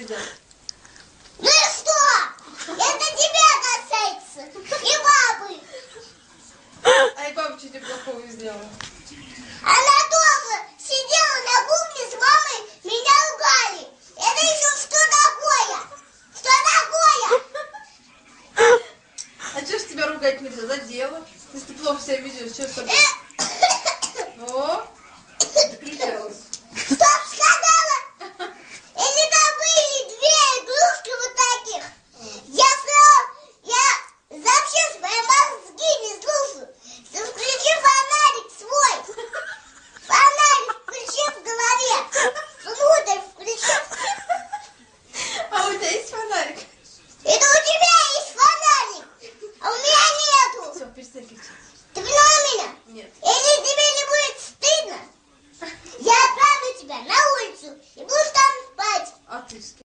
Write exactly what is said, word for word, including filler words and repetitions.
ждет. Ну и что? Это тебя касается. И папы. А и папа что тебе плохого сделала? Она тоже сидела на кухне с мамой, меня ругали. Это еще что такое? Что такое? А что ж тебя ругать нельзя? За дело. Если ты плохо себя ведешь, что с тобой? О, закричалась. Стоп, сказала! Или там были две игрушки вот таких. Я сказала, я вообще свои мозги не слушаю. Ты включи фонарик свой. Фонарик включи в голове. Внутрь включи. А у тебя есть фонарик? Это у тебя есть фонарик, а у меня нету. Все, перестань кричать. Ты поняла меня? Нет. Или тебе не будет стыдно? Я отправлю тебя на улицу и будешь там спать. А ты с кем?